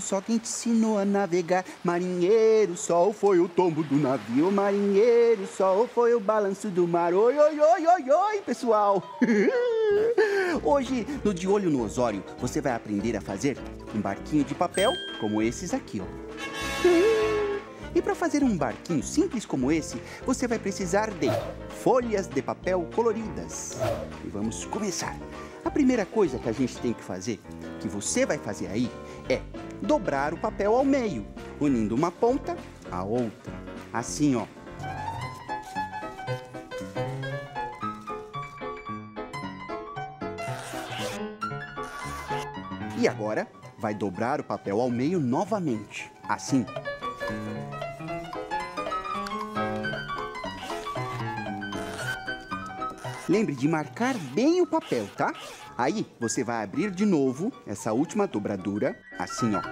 sol quem te ensinou a navegar. Marinheiro, sol foi o tombo do navio. Marinheiro, sol foi o balanço do mar. Oi, oi, oi, oi, oi, pessoal. Hoje, no De Olho no Osório, você vai aprender a fazer um barquinho de papel como esses aqui, ó. E para fazer um barquinho simples como esse, você vai precisar de folhas de papel coloridas. E vamos começar. A primeira coisa que a gente tem que fazer, que você vai fazer aí, é dobrar o papel ao meio, unindo uma ponta à outra. Assim, ó. E agora, vai dobrar o papel ao meio novamente, assim. Lembre de marcar bem o papel, tá? Aí, você vai abrir de novo essa última dobradura, assim, ó.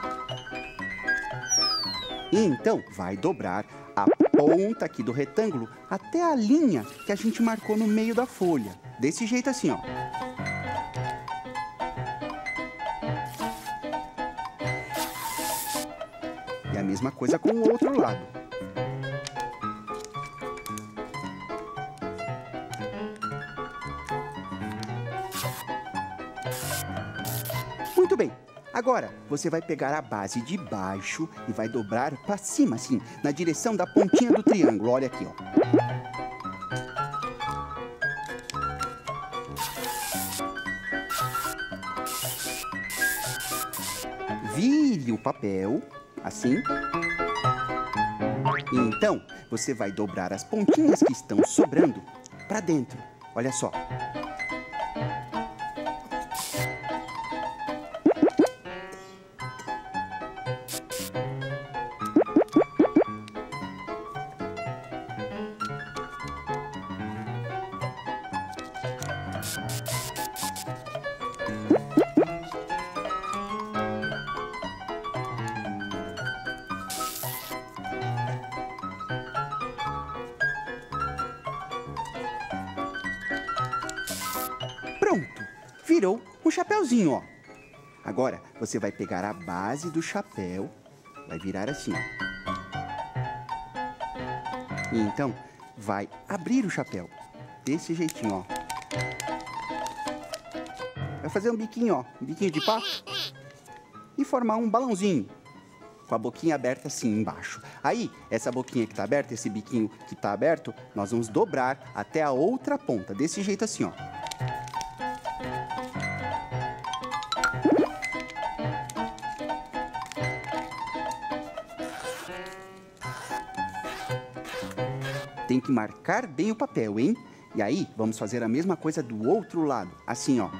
E então, vai dobrar a ponta aqui do retângulo até a linha que a gente marcou no meio da folha. Desse jeito assim, ó. E a mesma coisa com o outro lado. Muito bem. Agora, você vai pegar a base de baixo e vai dobrar para cima, assim, na direção da pontinha do triângulo. Olha aqui, ó. Vire o papel, assim. E então, você vai dobrar as pontinhas que estão sobrando para dentro. Olha só. Pronto, virou um chapéuzinho, ó. Agora, você vai pegar a base do chapéu, vai virar assim, ó. E então, vai abrir o chapéu, desse jeitinho, ó. Vai fazer um biquinho, ó, um biquinho de pato. E formar um balãozinho, com a boquinha aberta assim embaixo. Aí, essa boquinha que tá aberta, esse biquinho que tá aberto, nós vamos dobrar até a outra ponta, desse jeito assim, ó. Tem que marcar bem o papel, hein? E aí, vamos fazer a mesma coisa do outro lado, assim, ó.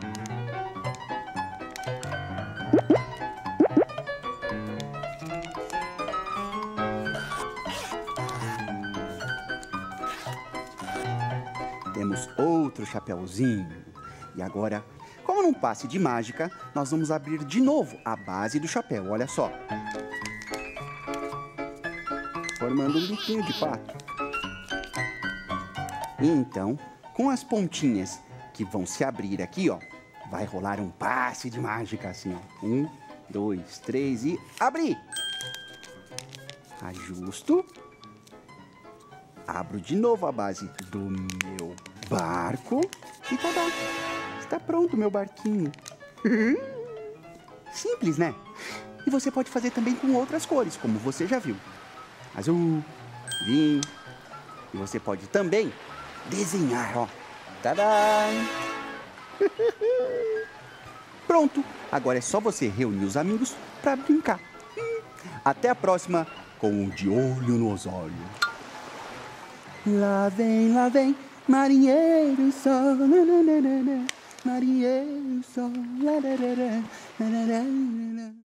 Temos outro chapéuzinho. E agora, como num passe de mágica, nós vamos abrir de novo a base do chapéu, olha só. Formando um biquinho de pato. E então, com as pontinhas que vão se abrir aqui, ó, vai rolar um passe de mágica assim, ó. 1, 2, 3 e abri! Ajusto. Abro de novo a base do meu barco e tá bom. Está pronto o meu barquinho. Simples, né? E você pode fazer também com outras cores, como você já viu. Azul, vinho. E você pode também desenhar, ó. Tadã! Pronto! Agora é só você reunir os amigos para brincar. Até a próxima com o De Olho no Osório. Lá vem, marinheiro sol, marinheiro sol,